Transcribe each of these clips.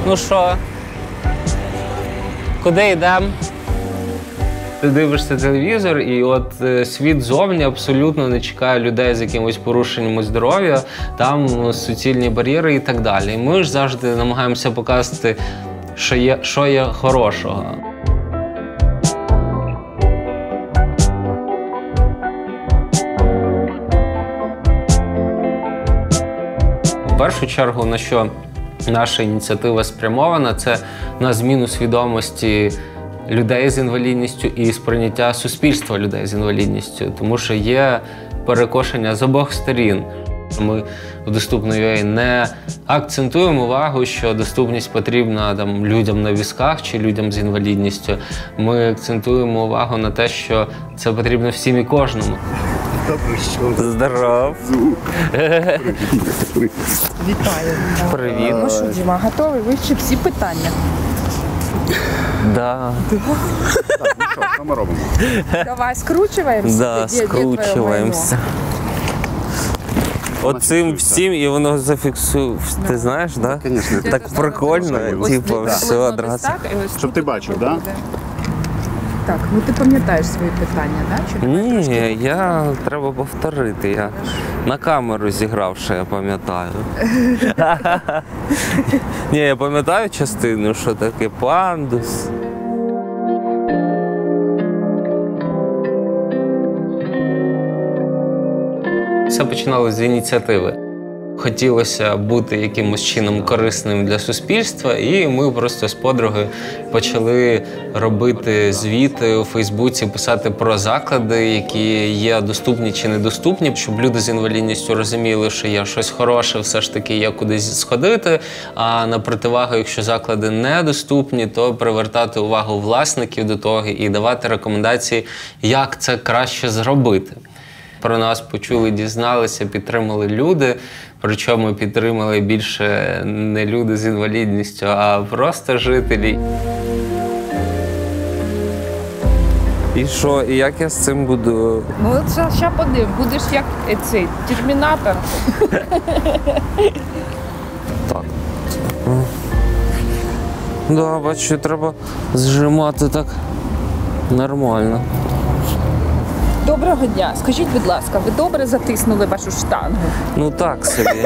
Ну що? Куди йдемо? Ти дивишся телевізор, і от світ зовні абсолютно не чекає людей з якимось порушеннями здоров'я, там суцільні бар'єри і так далі. І ми ж завжди намагаємося показати, що є хорошого. В першу чергу, на що наша ініціатива спрямована, це на зміну свідомості людей з інвалідністю і сприйняття суспільства людей з інвалідністю. Тому що є перекошення з обох сторін. Ми в Доступно.UA не акцентуємо увагу, що доступність потрібна там, людям на візках чи людям з інвалідністю. Ми акцентуємо увагу на те, що це потрібно всім і кожному. Здоров! Вітаю. Привіт. Ну що, Діма, готовий вивчити всі питання? Да. Так, ну що ми робимо? Давай скручуємося? Да, скручуємося. Оцим всім, і воно зафіксує. Ти знаєш, так? Да? Звісно. Так прикольно, типу, все одразу. Щоб ти бачив, так? Так, ну ти пам'ятаєш свої питання, так? Ні, треба повторити. Я на камеру зіграв, що я пам'ятаю. Ні, я пам'ятаю частину, що таке пандус. Все починалося з ініціативи. Хотілося бути якимось чином корисним для суспільства, і ми просто з подругою почали робити звіти у Фейсбуці, писати про заклади, які є доступні чи недоступні, щоб люди з інвалідністю розуміли, що є щось хороше, все ж таки є кудись сходити, а на противагу, якщо заклади недоступні, то привертати увагу власників до того і давати рекомендації, як це краще зробити. Про нас почули, дізналися, підтримали люди. Причому підтримали більше не люди з інвалідністю, а просто жителі. І що? І як я з цим буду? Ну, зараз подивимо. Будеш як цей термінатор. Так. Да, бачу, треба зжимати так нормально. Доброго дня. Скажіть, будь ласка, ви добре затиснули вашу штангу? Ну так собі.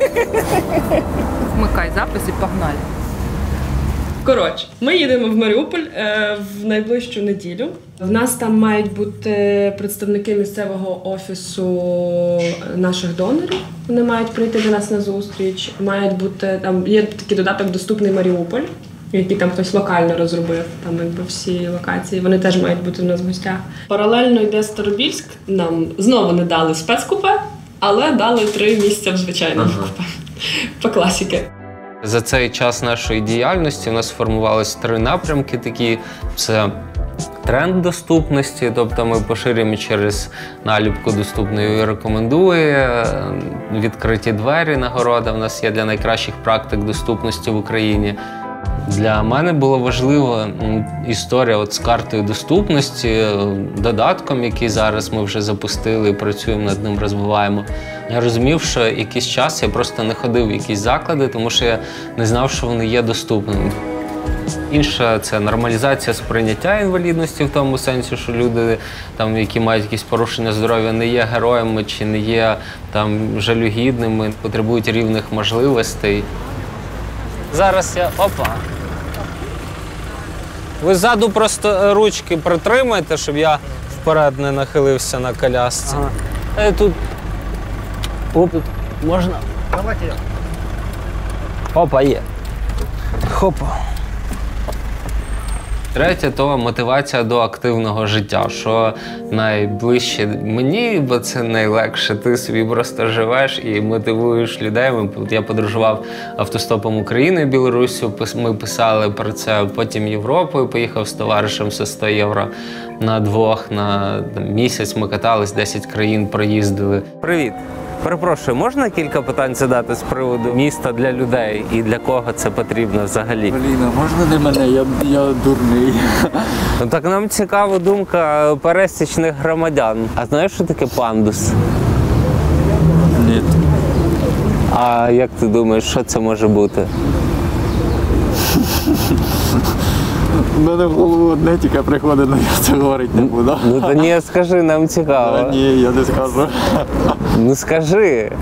Вмикай запис і погнали. Коротше, ми їдемо в Маріуполь в найближчу неділю. В нас там мають бути представники місцевого офісу наших донорів. Вони мають прийти до нас на зустріч. Мають бути там є такий додаток «Доступний Маріуполь», який там хтось локально розробив, там якби всі локації. Вони теж мають бути в нас в гостях. Паралельно йде Старобільськ. Нам знову не дали спецкупе, але дали 3 місця в звичайному купе. По класіки. За цей час нашої діяльності у нас сформувалися 3 напрямки такі. Це тренд доступності, тобто ми поширюємо через наліпку «Доступно.UA рекомендує», відкриті двері, нагорода в нас є для найкращих практик доступності в Україні. Для мене була важлива історія з картою доступності, додатком, який зараз ми вже запустили, працюємо над ним, розвиваємо. Я розумів, що якийсь час я просто не ходив в якісь заклади, тому що я не знав, що вони є доступними. Інша – це нормалізація сприйняття інвалідності в тому сенсі, що люди, які мають якісь порушення здоров'я, не є героями чи не є жалюгідними, потребують рівних можливостей. Зараз я… Опа! Ви ззаду просто ручки притримайте, щоб я вперед не нахилився на колясці. Ага. Тут… Оп, можна? Давайте я. Опа, є. Хопа. Третє – то мотивація до активного життя, що найближче мені, бо це найлегше. Ти собі просто живеш і мотивуєш людей. Я подорожував автостопом України, Білоруссю, ми писали про це, потім Європою поїхав з товаришем за 100 євро на двох, на місяць ми катались, 10 країн проїздили. Привіт! Перепрошую, можна кілька питань задати з приводу міста для людей і для кого це потрібно взагалі? Аліна, можна не мене? Я дурний. Ну, так нам цікава думка пересічних громадян. А знаєш, що таке пандус? Ні. А як ти думаєш, що це може бути? У мене в голову одне тільки приходить, але я це говорити не буду. Ну то ні, скажи, нам цікаво. Ні, я не скажу. Ну скажи.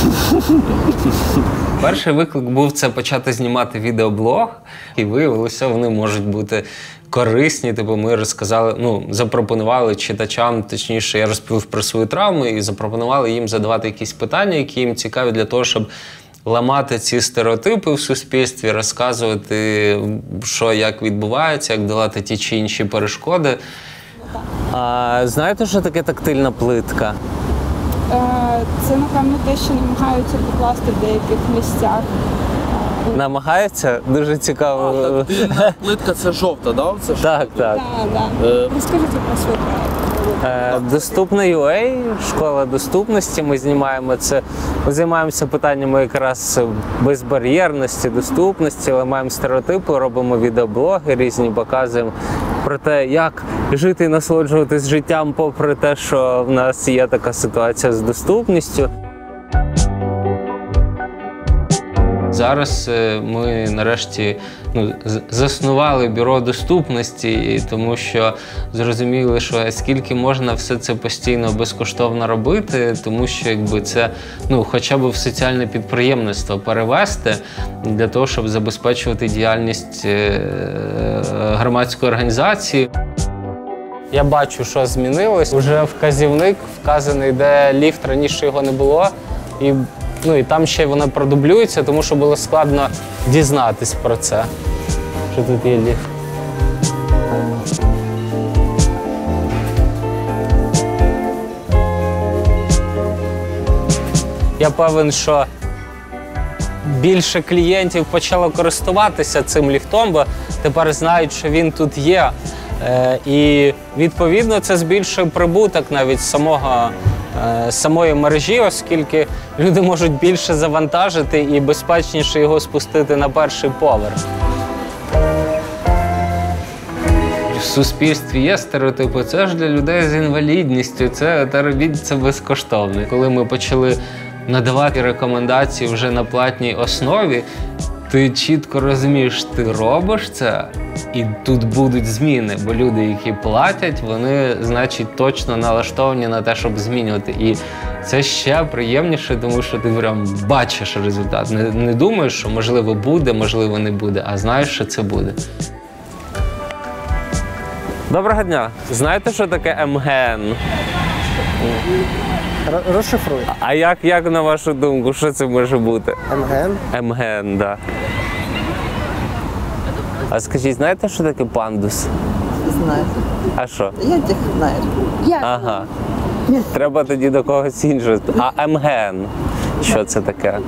Перший виклик був це почати знімати відеоблог, і виявилося, вони можуть бути корисні. Типу ми розказали, ну, запропонували читачам, точніше, я розповів про свою травму і запропонували їм задавати якісь питання, які їм цікаві для того, щоб ламати ці стереотипи в суспільстві, розказувати, що, як відбувається, як долати ті чи інші перешкоди. А знаєте, що таке тактильна плитка? Це, напевно, те, що намагаються покласти в деяких місцях. Намагаються? Дуже цікаво. Тактильна плитка це жовта, да? Це Так, так. Так. Розкажіть про свій проект. Доступна.ua, школа доступності. Ми знімаємо це. Ми займаємося питаннями якраз безбар'єрності, доступності, ламаємо стереотипи, робимо відеоблоги різні, показуємо про те, як жити і насолоджуватись життям, попри те, що в нас є така ситуація з доступністю. Зараз ми нарешті заснували бюро доступності, тому що зрозуміли, що скільки можна все це постійно безкоштовно робити, тому що якби це хоча б в соціальне підприємництво перевести для того, щоб забезпечувати діяльність громадської організації. Я бачу, що змінилось. Уже вказівник вказаний, де ліфт, раніше його не було. І там ще воно продублюється, тому що було складно дізнатись про це, що тут є ліфт. Я певен, що більше клієнтів почало користуватися цим ліфтом, бо тепер знають, що він тут є. І відповідно це збільшує прибуток навіть самої мережі, оскільки люди можуть більше завантажити і безпечніше його спустити на перший поверх. В суспільстві є стереотипи, це ж для людей з інвалідністю, та робіть це безкоштовно. Коли ми почали надавати рекомендації вже на платній основі, ти чітко розумієш, ти робиш це, і тут будуть зміни, бо люди, які платять, вони, значить, точно налаштовані на те, щоб змінювати. І це ще приємніше, тому що ти прям бачиш результат. Не думаєш, що можливо буде, можливо не буде, а знаєш, що це буде. Доброго дня. Знаєте, що таке МГН? Розшифруй. А як на вашу думку, що це може бути? МГН? МГН, так. Да. А скажіть, знаєте, що таке пандус? Знаю. А що? Я тих знаю. Ага. Треба тоді до когось іншого. А МГН? Що це таке?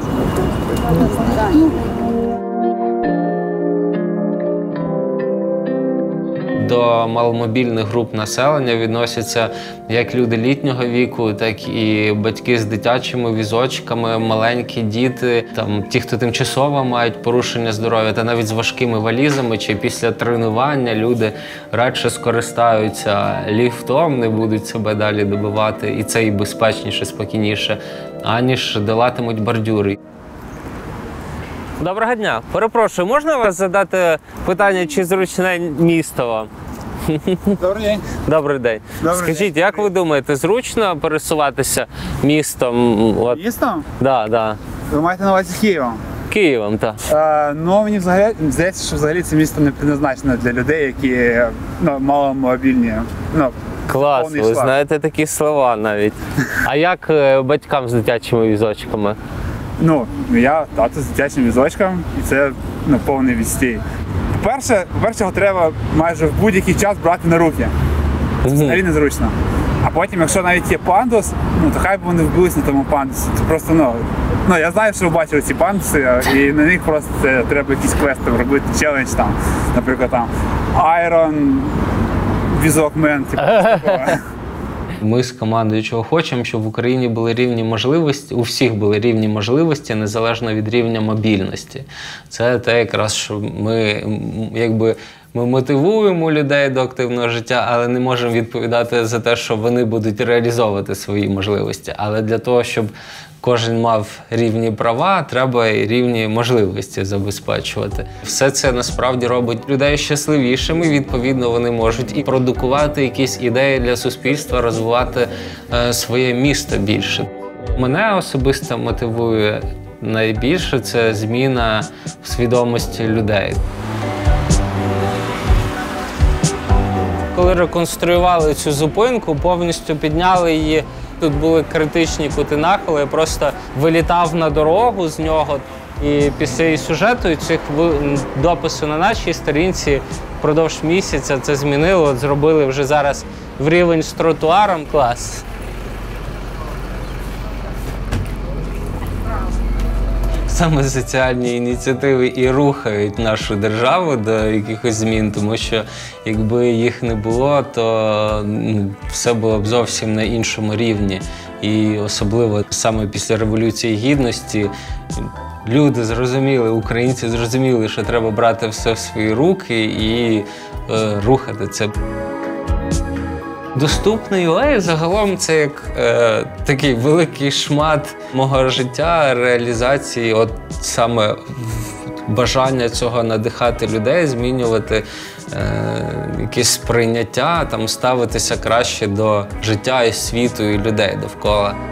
До маломобільних груп населення відносяться як люди літнього віку, так і батьки з дитячими візочками, маленькі діти, ті, хто тимчасово мають порушення здоров'я, та навіть з важкими валізами, чи після тренування люди радше скористаються ліфтом, не будуть себе далі добивати, і це і безпечніше, спокійніше, аніж долатимуть бордюри. Доброго дня. Перепрошую, можна вас задати питання, чи зручне місто вам? Добрий день. Добрий день. Скажіть, як ви думаєте, зручно пересуватися містом? Містом? Да. Ви маєте на увазі Києвом? Києвом, так. Мені взагалі здається, що взагалі це місто не предназначено для людей, які маломобільні. Клас, повний ви шлак. знаєте такі слова навіть. А як батькам з дитячими візочками? Я тато з дитячим візочком, і це повний відстій. По-перше, його треба майже в будь-який час брати на руки. Це взагалі незручно. А потім, якщо навіть є пандус, то хай б вони вбились на тому пандусі. Це просто, я знаю, що ви бачили ці пандуси, і на них просто треба якісь квести робити, челендж там, наприклад, Iron, візокмен, такого. Ми з командою чого хочемо, щоб в Україні були рівні можливості, у всіх були рівні можливості, незалежно від рівня мобільності. Це те якраз, що ми мотивуємо людей до активного життя, але не можемо відповідати за те, що вони будуть реалізовувати свої можливості. Але для того, щоб кожен мав рівні права, треба і рівні можливості забезпечувати. Все це насправді робить людей щасливішими, відповідно вони можуть і продукувати якісь ідеї для суспільства, розвивати своє місто більше. Мене особисто мотивує найбільше це зміна в свідомості людей. Коли реконструювали цю зупинку, повністю підняли її. Тут були критичні кути нахилу, я просто вилітав на дорогу з нього. І після сюжету і цих допису на нашій сторінці впродовж місяця це змінило. От зробили вже зараз в рівень з тротуаром. Клас. Саме соціальні ініціативи і рухають нашу державу до якихось змін, тому що якби їх не було, то все було б зовсім на іншому рівні. І особливо саме після Революції Гідності люди зрозуміли, українці зрозуміли, що треба брати все в свої руки і рухати це. Доступний UA загалом це як такий великий шмат мого життя, реалізації, от саме бажання цього надихати людей, змінювати якесь сприйняття, там, ставитися краще до життя і світу, і людей довкола.